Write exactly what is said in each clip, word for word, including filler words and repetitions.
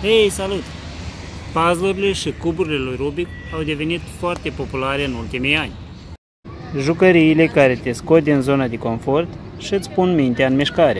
Hei, salut! Puzzle-urile și cuburile lui Rubik au devenit foarte populare în ultimii ani. Jucăriile care te scot din zona de confort și îți pun mintea în mișcare.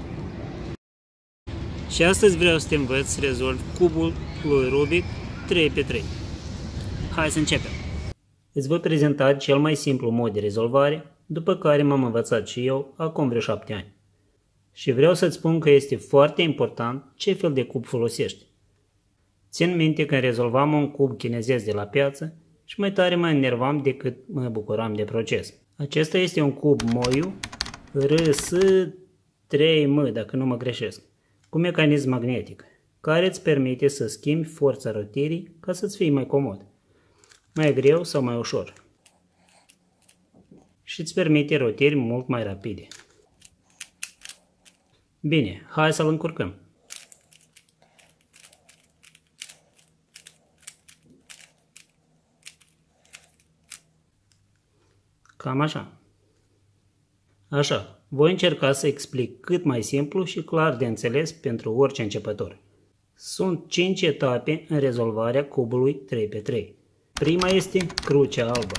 Și astăzi vreau să te învăț să rezolvi cubul lui Rubik trei pe trei. Hai să începem! Îți voi prezenta cel mai simplu mod de rezolvare, după care m-am învățat și eu acum vreo șapte ani. Și vreau să-ți spun că este foarte important ce fel de cub folosești. Țin minte că rezolvam un cub chinezesc de la piață și mai tare mă enervam decât mă bucuram de proces. Acesta este un cub Moyu R S trei M, dacă nu mă greșesc, cu mecanism magnetic, care îți permite să schimbi forța rotirii ca să-ți fie mai comod, mai greu sau mai ușor. Și îți permite rotiri mult mai rapide. Bine, hai să-l încurcăm. Cam așa. Așa, voi încerca să explic cât mai simplu și clar de înțeles pentru orice începător. Sunt cinci etape în rezolvarea cubului trei pe trei. Prima este crucea albă.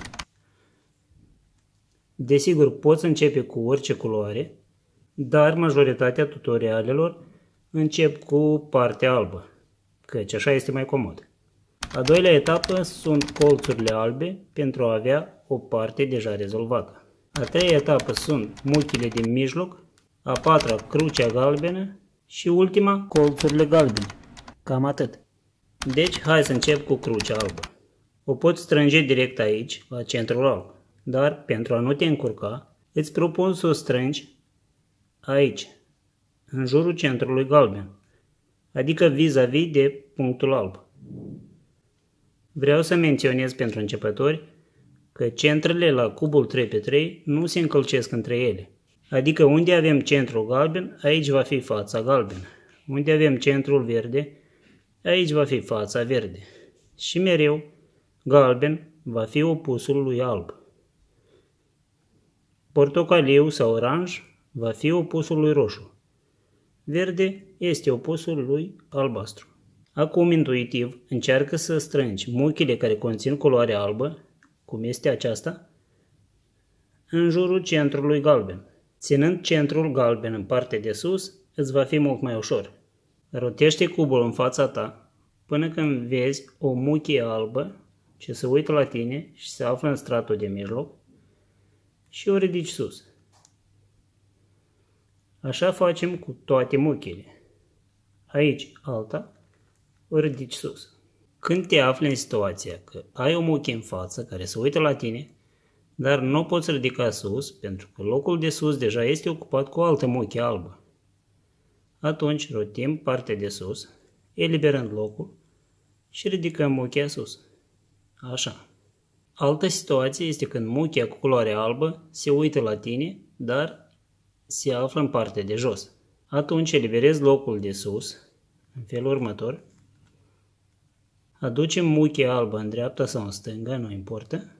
Desigur, poți începe cu orice culoare, dar majoritatea tutorialelor încep cu partea albă, căci așa este mai comod. A doilea etapă sunt colțurile albe pentru a avea o parte deja rezolvată. A treia etapă sunt muchile din mijloc, a patra crucea galbenă și ultima colțurile galbene. Cam atât. Deci hai să încep cu crucea albă. O poți strânge direct aici, la centrul alb, dar pentru a nu te încurca, îți propun să o strângi aici, în jurul centrului galben, adică vis-a-vis de punctul alb. Vreau să menționez pentru începători că centrele la cubul trei pe trei nu se încălcesc între ele. Adică unde avem centrul galben, aici va fi fața galbenă. Unde avem centrul verde, aici va fi fața verde. Și mereu, galben va fi opusul lui alb. Portocaliu sau oranj va fi opusul lui roșu. Verde este opusul lui albastru. Acum, intuitiv, încearcă să strângi muchile care conțin culoare albă, cum este aceasta, în jurul centrului galben. Ținând centrul galben în partea de sus, îți va fi mult mai ușor. Rotește cubul în fața ta până când vezi o muchie albă ce se uită la tine și se află în stratul de mijloc și o ridici sus. Așa facem cu toate muchile. Aici alta, o ridici sus. Când te afli în situația că ai o muchie în față care se uită la tine, dar nu o poți ridica sus pentru că locul de sus deja este ocupat cu o altă muchie albă, atunci rotim partea de sus, eliberând locul și ridicăm muchia sus. Așa. Altă situație este când muchia cu culoare albă se uită la tine, dar se află în partea de jos. Atunci eliberezi locul de sus în felul următor. Aducem muchia albă în dreapta sau în stânga, nu importă.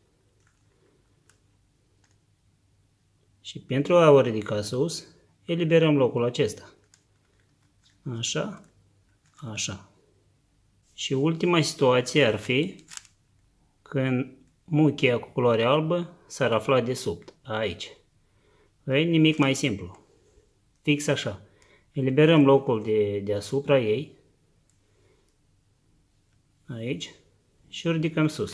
Și pentru a o ridica sus, eliberăm locul acesta. Așa, așa. Și ultima situație ar fi când muchia cu culoare albă s-ar afla de sub, aici. E nimic mai simplu. Fix așa. Eliberăm locul de deasupra ei, aici, și o ridicăm sus.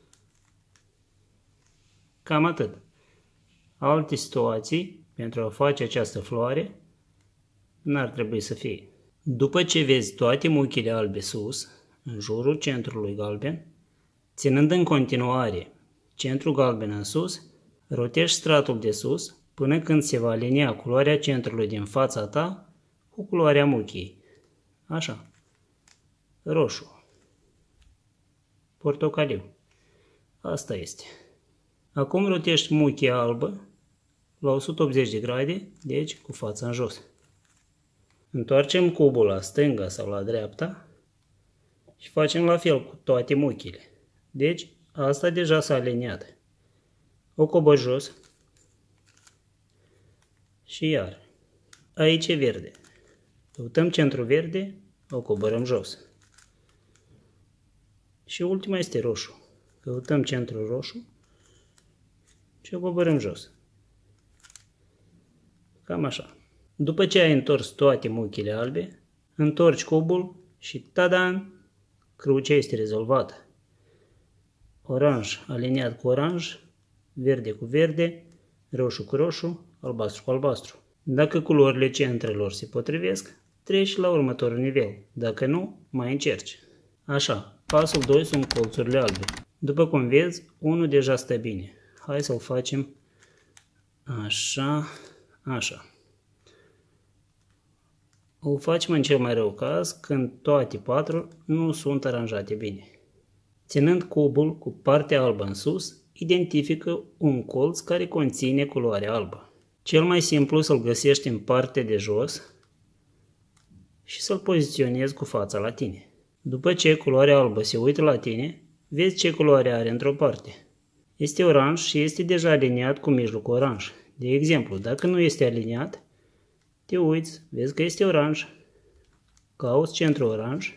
Cam atât. Alte situații pentru a face această floare n-ar trebui să fie. După ce vezi toate muchile albe sus, în jurul centrului galben, ținând în continuare centrul galben în sus, rotești stratul de sus până când se va alinia culoarea centrului din fața ta cu culoarea muchiei. Așa. Roșu. Portocaliu. Asta este. Acum rotești muchia albă la o sută optzeci de grade, deci cu fața în jos. Întoarcem cubul la stânga sau la dreapta și facem la fel cu toate muchile. Deci asta deja s-a aliniat. O cobor jos și iar. Aici e verde. Căutăm centru verde, o coborâm jos. Și ultima este roșu. Căutăm centrul roșu și o coborâm jos. Cam așa. După ce ai întors toate muchile albe, întorci cubul și tada! Crucea este rezolvată. Oranj aliniat cu oranj, verde cu verde, roșu cu roșu, albastru cu albastru. Dacă culorile centrelor se potrivesc, treci la următorul nivel. Dacă nu, mai încerci. Așa, pasul doi sunt colțurile albe. După cum vezi, unul deja stă bine. Hai să-l facem așa, așa. O facem în cel mai rău caz când toate patru nu sunt aranjate bine. Ținând cubul cu partea albă în sus, identifică un colț care conține culoarea albă. Cel mai simplu să-l găsești în partea de jos și să-l poziționezi cu fața la tine. După ce culoarea albă se uită la tine, vezi ce culoare are într-o parte. Este oranj și este deja aliniat cu mijlocul oranj. De exemplu, dacă nu este aliniat, te uiți, vezi că este oranj, cauți centrul oranj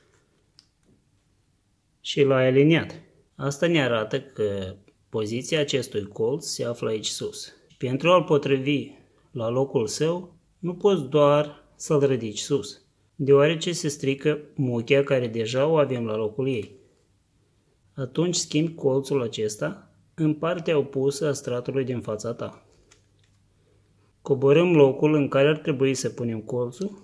și l-ai aliniat. Asta ne arată că poziția acestui colț se află aici sus. Pentru a-l potrivi la locul său, nu poți doar să-l ridici sus, deoarece se strică muchea care deja o avem la locul ei. Atunci schimbi colțul acesta în partea opusă a stratului din fața ta. Coborâm locul în care ar trebui să punem colțul,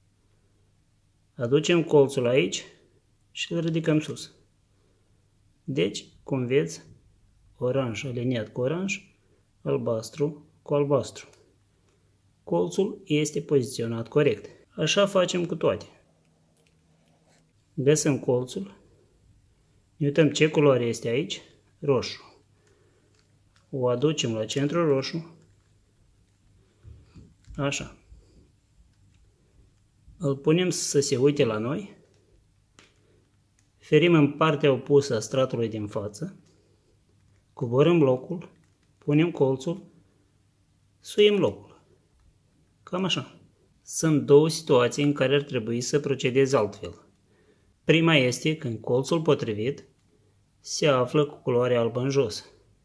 aducem colțul aici și îl ridicăm sus. Deci, cum vezi, oranj aliniat cu oranj, albastru cu albastru. Colțul este poziționat corect. Așa facem cu toate. Găsim colțul, ne uităm ce culoare este aici, roșu. O aducem la centrul roșu, așa. Îl punem să se uite la noi, ferim în partea opusă a stratului din față, coborâm locul, punem colțul, suim locul. Cam așa. Sunt două situații în care ar trebui să procedezi altfel. Prima este când colțul potrivit se află cu culoarea albă în jos.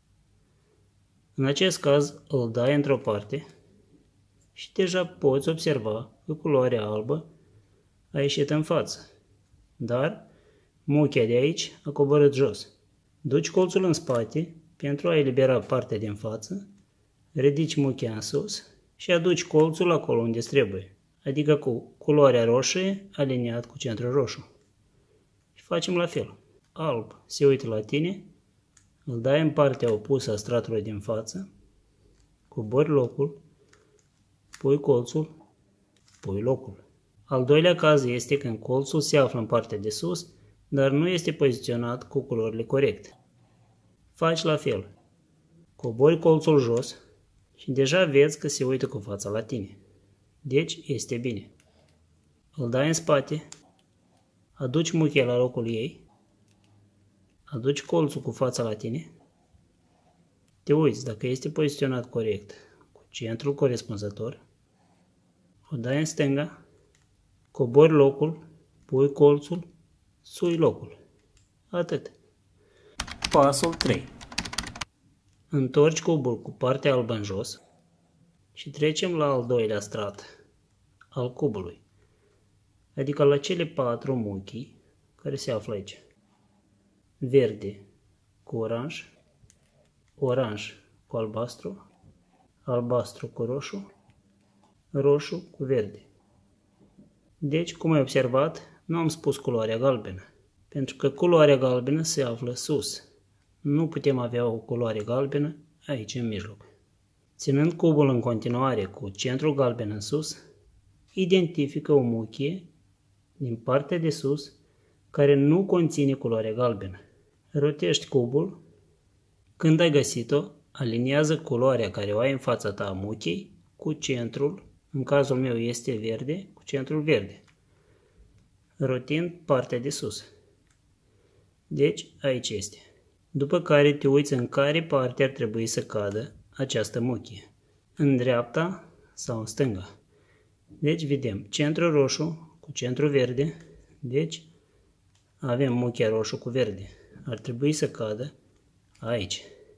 În acest caz îl dai într-o parte și deja poți observa că culoarea albă a ieșit în față, dar muchea de aici a coborât jos. Duci colțul în spate pentru a elibera partea din față, ridici muchea în sus și aduci colțul acolo unde trebuie, adică cu culoarea roșie aliniat cu centrul roșu. Și facem la fel. Alb se uită la tine, îl dai în partea opusă a stratului din față, cobori locul, pui colțul, pui locul. Al doilea caz este când colțul se află în partea de sus, dar nu este poziționat cu culorile corecte. Faci la fel. Cobori colțul jos și deja vezi că se uită cu fața la tine. Deci este bine. Îl dai în spate, aduci muchea la locul ei, aduci colțul cu fața la tine, te uiți dacă este poziționat corect cu centrul corespunzător, o dai în stânga, cobori locul, pui colțul, sui locul. Atât. Pasul trei. Întorci cubul cu partea albă în jos și trecem la al doilea strat al cubului, adică la cele patru muchii care se află aici. Verde cu oranj, oranj cu albastru, albastru cu roșu, roșu cu verde. Deci, cum ai observat, nu am spus culoarea galbenă, pentru că culoarea galbenă se află sus. Nu putem avea o culoare galbenă aici în mijloc. Ținând cubul în continuare cu centrul galben în sus, identifică o muchie din partea de sus care nu conține culoarea galbenă. Rotești cubul. Când ai găsit-o, aliniază culoarea care o ai în fața ta a muchiei cu centrul, în cazul meu este verde, cu centrul verde, rotind partea de sus. Deci aici este. După care te uiți în care parte ar trebui să cadă această muchie, în dreapta sau în stânga. Deci vedem centrul roșu cu centru verde, deci avem muchia roșu cu verde. Ar trebui să cadă aici.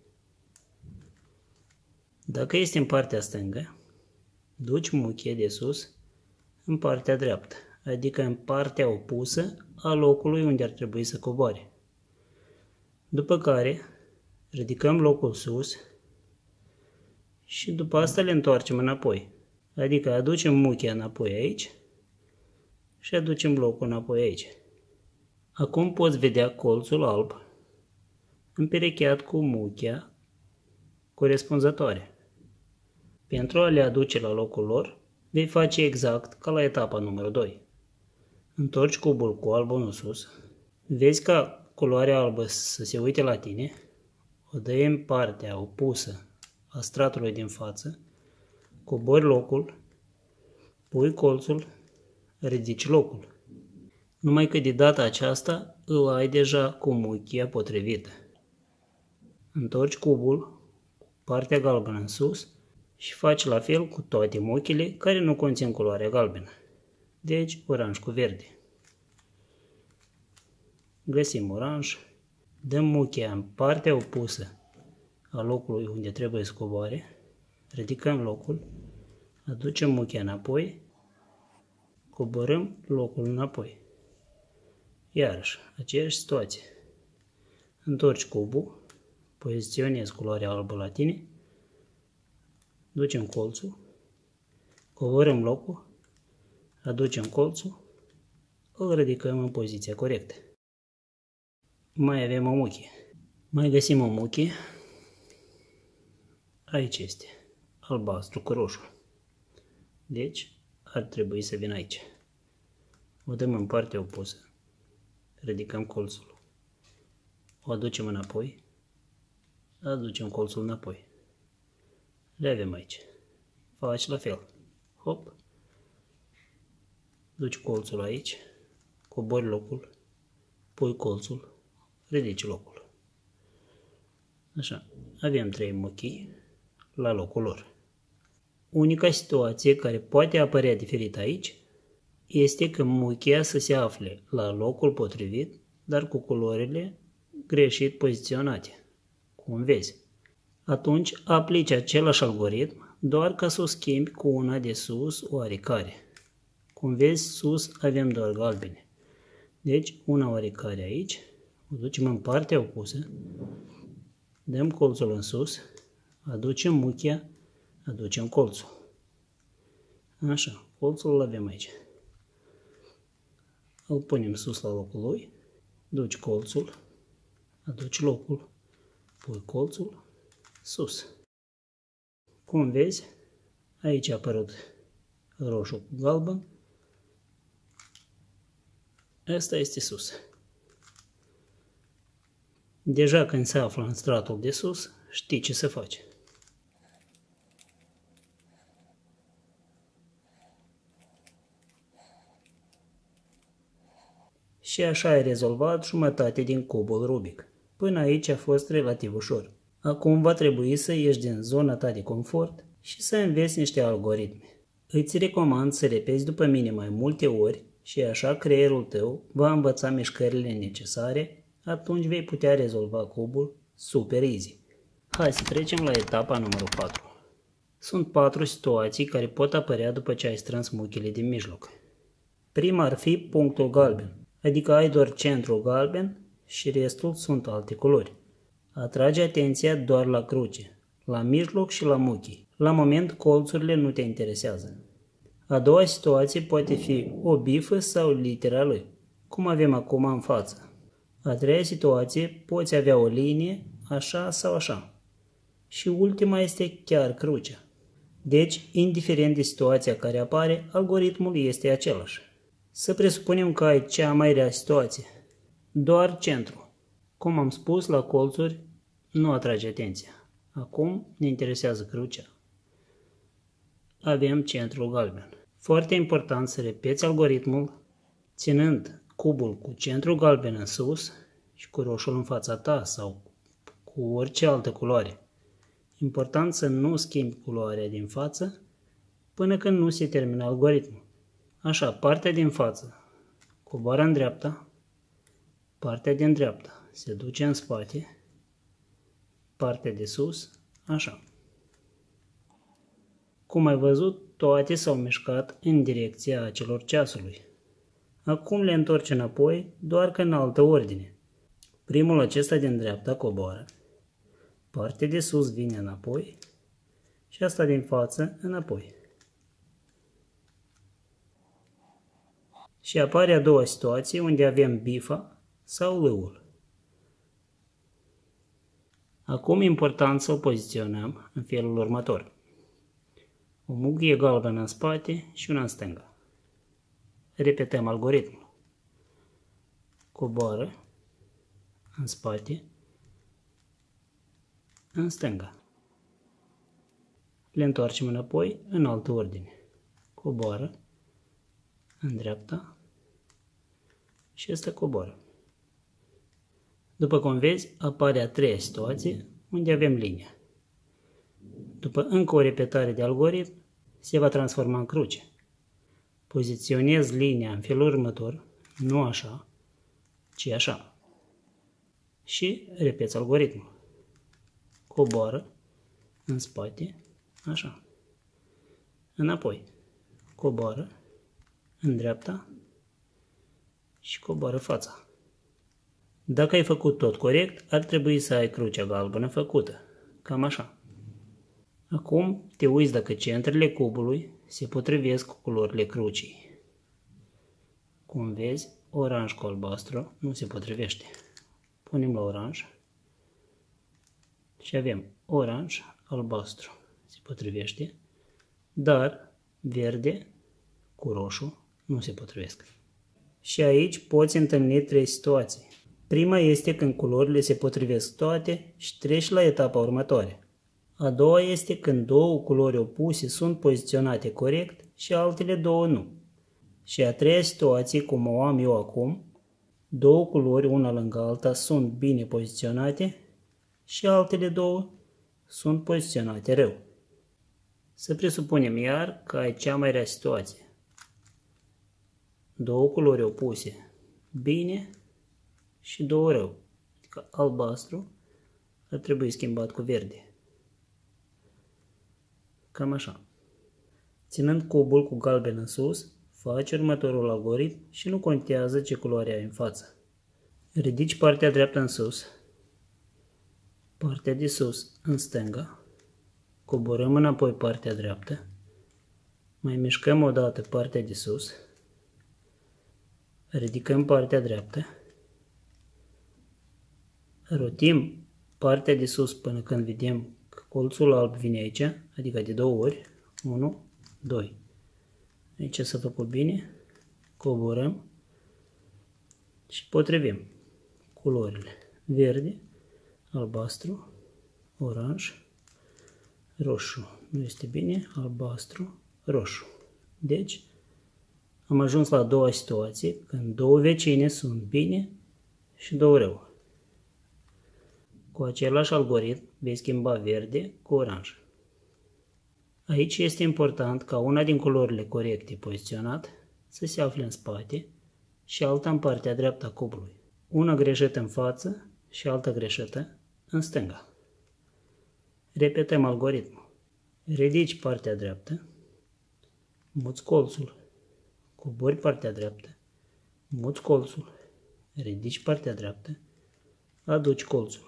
Dacă este în partea stângă, duci muchia de sus în partea dreaptă, adică în partea opusă a locului unde ar trebui să coboare. După care ridicăm locul sus și după asta le întoarcem înapoi. Adică aducem muchia înapoi aici și aducem locul înapoi aici. Acum poți vedea colțul alb împerecheat cu muchia corespunzătoare. Pentru a le aduce la locul lor, vei face exact ca la etapa numărul doi. Întorci cubul cu albul în sus, vezi ca culoarea albă să se uite la tine, o dai în partea opusă a stratului din față, cobori locul, pui colțul, ridici locul. Numai că de data aceasta îl ai deja cu muchia potrivită. Întorci cubul, partea galbenă în sus și faci la fel cu toate muchile care nu conțin culoarea galbenă. Deci oranj cu verde. Găsim oranj, dăm muchia în partea opusă a locului unde trebuie să coboare, ridicăm locul, aducem muchia înapoi, coborâm locul înapoi. Iarăși, aceeași situație. Întorci cubul, poziționezi culoarea albă la tine, ducem colțul, coborâm locul, aducem colțul, îl ridicăm în poziția corectă. Mai avem o muchie. Mai găsim o muchie. Aici este albastru cu roșu. Deci ar trebui să vină aici. O dăm în partea opusă. Ridicăm colțul. O aducem înapoi. Aducem colțul înapoi. Le avem aici. Faci la fel. Hop. Duci colțul aici. Cobori locul. Pui colțul. Ridici locul. Așa. Avem trei muchii la locul lor. Unica situație care poate apărea diferit aici este că muchia să se afle la locul potrivit, dar cu culorile greșit poziționate, cum vezi. Atunci aplici același algoritm, doar ca să o schimbi cu una de sus oarecare. Cum vezi, sus avem doar galbene. Deci una oarecare aici, o ducem în partea opusă, dăm colțul în sus, aducem muchia, aducem colțul. Așa, colțul îl avem aici. Îl punem sus la locul lui, duci colțul, aduci locul, pui colțul sus. Cum vezi, aici a apărut roșu cu galben. Asta este sus. Deja când se află în stratul de sus, știi ce să faci. Și așa ai rezolvat jumătate din cubul Rubik. Până aici a fost relativ ușor. Acum va trebui să ieși din zona ta de confort și să înveți niște algoritmi. Îți recomand să repeți după mine mai multe ori și așa creierul tău va învăța mișcările necesare, atunci vei putea rezolva cubul super easy. Hai să trecem la etapa numărul patru. Sunt patru situații care pot apărea după ce ai strâns muchile din mijloc. Prima ar fi punctul galben, adică ai doar centrul galben și restul sunt alte culori. Atrage atenția doar la cruce, la mijloc și la muchii. La moment colțurile nu te interesează. A doua situație poate fi o bifă sau litera L, cum avem acum în față. A treia situație poți avea o linie, așa sau așa. Și ultima este chiar crucea. Deci, indiferent de situația care apare, algoritmul este același. Să presupunem că ai cea mai rea situație. Doar centru. Cum am spus, la colțuri nu atrage atenția. Acum ne interesează crucea. Avem centrul galben. Foarte important să repeți algoritmul ținând cubul cu centrul galben în sus și cu roșul în fața ta sau cu orice altă culoare. Important să nu schimbi culoarea din față până când nu se termină algoritmul. Așa, partea din față coboară în dreapta, partea din dreapta se duce în spate, partea de sus, așa. Cum ai văzut, toate s-au mișcat în direcția acelor ceasului. Acum le întorci înapoi, doar că în altă ordine. Primul acesta din dreapta coboară, partea de sus vine înapoi și asta din față înapoi. Și apare a doua situație unde avem bifa sau lâul. Acum e important să o poziționăm în felul următor. O mughie galbenă în spate și una în stânga. Repetăm algoritmul. Coboară în spate, în stânga. Le întoarcem înapoi în altă ordine. Coboară în dreapta și asta coboară. După cum vezi, apare a treia situație unde avem linia. După încă o repetare de algoritm, se va transforma în cruce. Poziționez linia în felul următor, nu așa, ci așa. Și repeți algoritmul. Coboară în spate, așa. Înapoi. Coboară în dreapta și coboară fața. Dacă ai făcut tot corect, ar trebui să ai crucea galbenă făcută, cam așa. Acum te uiți dacă centrele cubului se potrivesc cu culorile crucii. Cum vezi, oranj cu albastru nu se potrivește. Punem la oranj și avem oranj, albastru se potrivește, dar verde cu roșu nu se potrivesc. Și aici poți întâlni trei situații. Prima este când culorile se potrivesc toate și treci la etapa următoare. A doua este când două culori opuse sunt poziționate corect și altele două nu. Și a treia situație, cum o am eu acum, două culori una lângă alta sunt bine poziționate și altele două sunt poziționate rău. Să presupunem iar că ai cea mai rea situație. Două culori opuse bine și două rău. Adică albastru ar trebui schimbat cu verde. Cam așa. Ținând cubul cu galben în sus, faci următorul algoritm și nu contează ce culoare ai în față. Ridici partea dreaptă în sus, partea de sus în stânga, coborăm înapoi partea dreaptă, mai mișcăm o dată partea de sus, ridicăm partea dreaptă, rotim partea de sus până când vedem că colțul alb vine aici, adică de două ori, unu, doi. Aici s-a făcut bine, coborăm și potrivim culorile verde, albastru, oranj, roșu. Nu este bine, albastru, roșu. Deci am ajuns la a doua situație, când două vecine sunt bine și două rău. Cu același algoritm vei schimba verde cu oranj. Aici este important ca una din culorile corecte poziționat să se afle în spate și alta în partea dreaptă a cubului. Una greșită în față și alta greșită în stânga. Repetăm algoritmul. Ridici partea dreaptă, muți colțul, cobori partea dreaptă, muți colțul, ridici partea dreaptă, aduci colțul.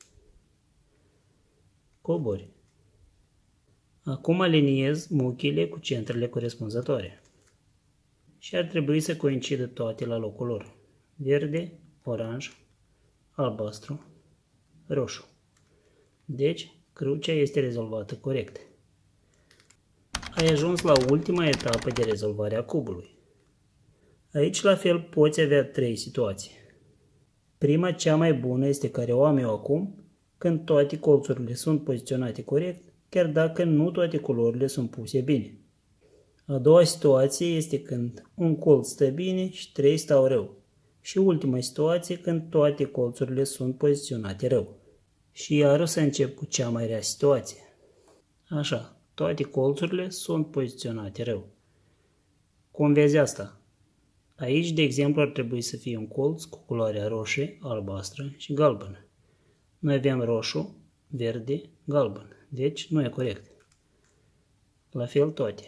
Cobori. Acum aliniez muchile cu centrele corespunzătoare. Și ar trebui să coincidă toate la locul lor. Verde, oranj, albastru, roșu. Deci, crucea este rezolvată corect. Ai ajuns la ultima etapă de rezolvare a cubului. Aici la fel poți avea trei situații. Prima, cea mai bună, este care o am eu acum, când toate colțurile sunt poziționate corect, chiar dacă nu toate culorile sunt puse bine. A doua situație este când un colț stă bine și trei stau rău. Și ultima situație când toate colțurile sunt poziționate rău. Și iar o să încep cu cea mai rea situație. Așa, toate colțurile sunt poziționate rău. Cum vezi asta? Aici, de exemplu, ar trebui să fie un colț cu culoarea roșie, albastră și galbenă. Noi avem roșu, verde, galben. Deci nu e corect. La fel toate.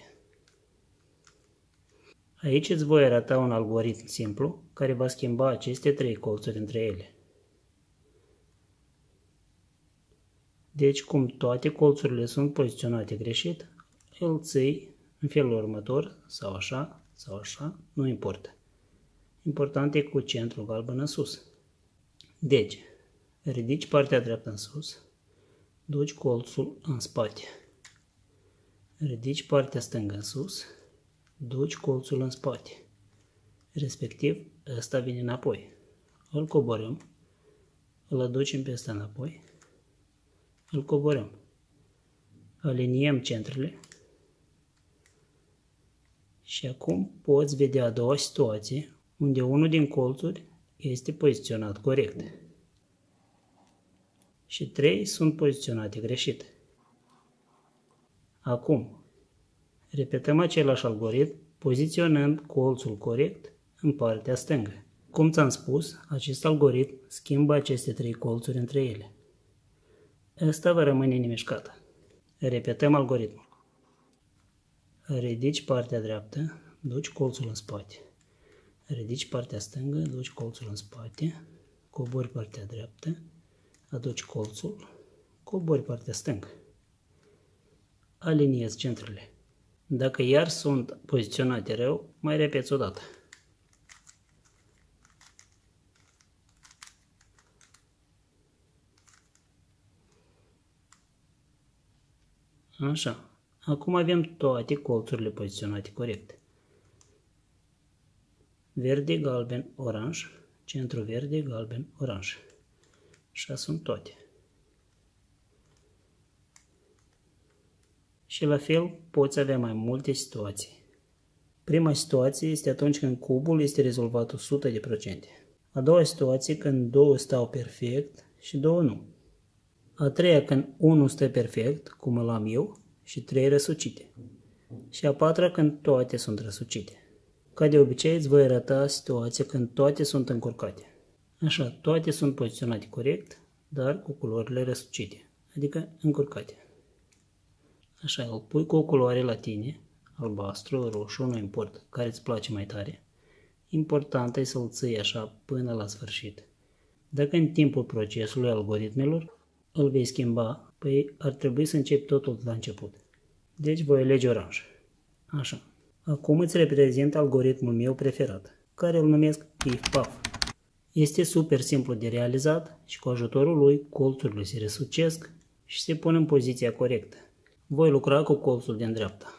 Aici îți voi arăta un algoritm simplu care va schimba aceste trei colțuri între ele. Deci, cum toate colțurile sunt poziționate greșit, îl ții în felul următor, sau așa, sau așa, nu importă. Important e cu centrul galben în sus. Deci, ridici partea dreaptă în sus, duci colțul în spate. Ridici partea stângă în sus, duci colțul în spate. Respectiv, ăsta vine înapoi. Îl coborâm, îl aducem pe ăsta înapoi, îl coborâm. Aliniem centrele și acum poți vedea a doua situație unde unul din colțuri este poziționat corect și trei sunt poziționate greșit. Acum, repetăm același algoritm poziționând colțul corect în partea stângă. Cum ți-am spus, acest algoritm schimbă aceste trei colțuri între ele. Ăsta va rămâne nemișcat. Repetăm algoritmul. Ridici partea dreaptă, duci colțul în spate. Ridici partea stângă, duci colțul în spate, cobori partea dreaptă, aduci colțul, cobori partea stângă. Aliniezi centrele. Dacă iar sunt poziționate rău, mai repeți o dată. Așa. Acum avem toate colțurile poziționate corect. Verde, galben, oranj, centru verde, galben, oranj. Așa sunt toate. Și la fel poți avea mai multe situații. Prima situație este atunci când cubul este rezolvat o sută la sută. A doua situație când două stau perfect și două nu. A treia când unul stă perfect, cum îl am eu, și trei răsucite. Și a patra când toate sunt răsucite. Ca de obicei îți voi arăta situația când toate sunt încurcate. Așa, toate sunt poziționate corect, dar cu culorile răsucite, adică încurcate. Așa, îl pui cu o culoare la tine, albastru, roșu, nu importă, care îți place mai tare. Important e să-l ții așa până la sfârșit. Dacă în timpul procesului algoritmelor îl vei schimba, păi ar trebui să începi totul de la început. Deci voi alege oranj. Așa. Acum îți reprezint algoritmul meu preferat, care îl numesc Pif-Paf. Este super simplu de realizat și cu ajutorul lui colțurile se răsucesc și se pun în poziția corectă. Voi lucra cu colțul din dreapta.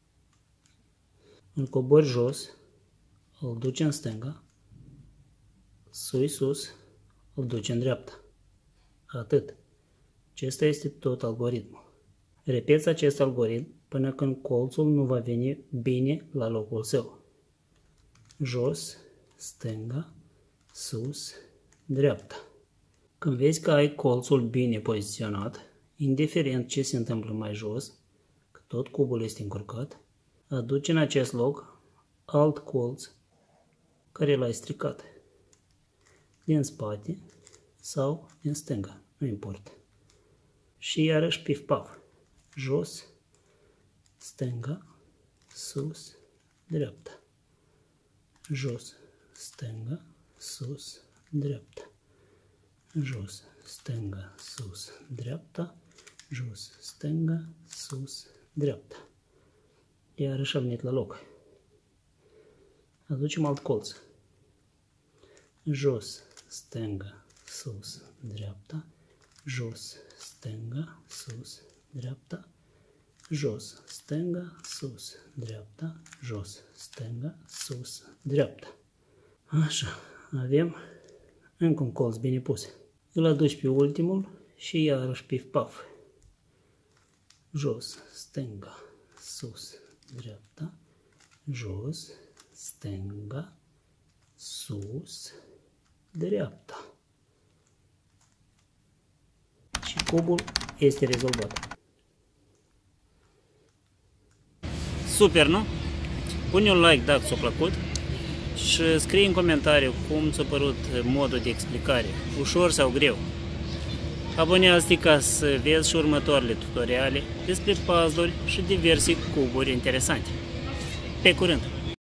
Îl cobori jos, îl duci în stânga, sui sus, îl duci în dreapta. Atât. Acesta este tot algoritmul. Repeți acest algoritm până când colțul nu va veni bine la locul său. Jos, stânga, sus, dreapta. Când vezi că ai colțul bine poziționat, indiferent ce se întâmplă mai jos, că tot cubul este încurcat, aduci în acest loc alt colț care l-ai stricat. Din spate sau din stânga, nu importă. Și iarăși Pif-Paf. Jos, stânga, sus, dreapta. Jos, stânga, sus, dreapta. Jos, stânga, sus, dreapta. Jos, stânga, sus, dreapta. Iarăși a venit la loc. Aducem alt colț. Jos, stânga, sus, dreapta. Jos, stânga, sus, dreapta. Jos, stânga, sus, dreapta. Jos, stânga, sus, dreapta. Așa, avem încă un colț bine pus. Îl aduci pe ultimul și iarăși Pif-Paf. Jos, stânga, sus, dreapta. Jos, stânga, sus, dreapta. Și cubul este rezolvat. Super, nu? Pune un like dacă ți-a plăcut și scrie în comentariu cum ți-a părut modul de explicare, ușor sau greu. Abonează-te ca să vezi și următoarele tutoriale despre puzzle-uri și diverse cuburi interesante. Pe curând!